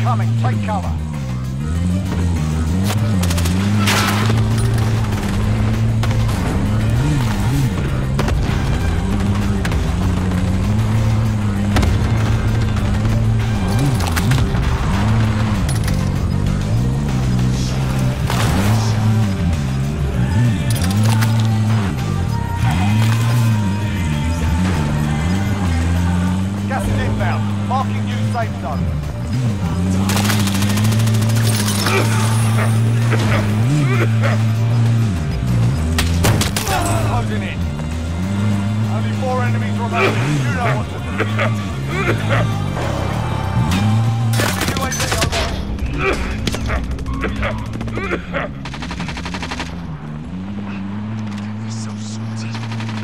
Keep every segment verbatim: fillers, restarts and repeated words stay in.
incoming. Take cover. Gas is inbound. Marking new safe zone. Closing in. Only four enemies remaining. You know what to do. U A V over. So sweet.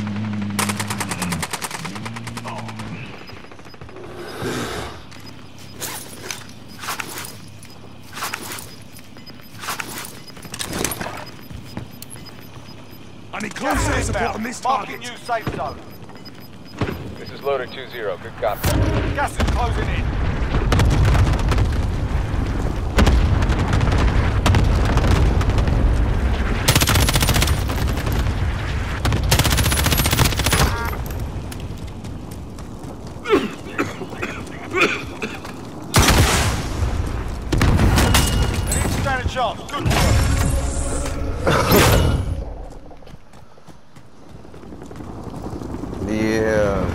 I need close air support on this target. Marking new safe zone. This is Loader two zero. Good copy. Gas is closing in. They need to stand a chance. Good work. Yeah.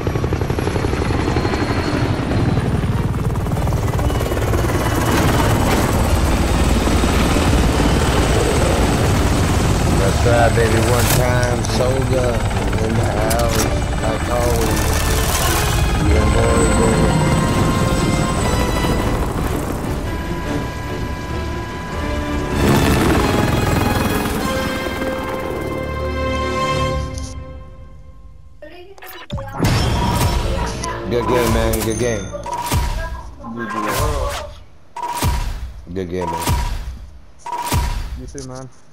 That's right, baby. One time, Soga in the house, like always. Yeah, boy, boy. Good game, man. Good game. Good game, man. You too, man.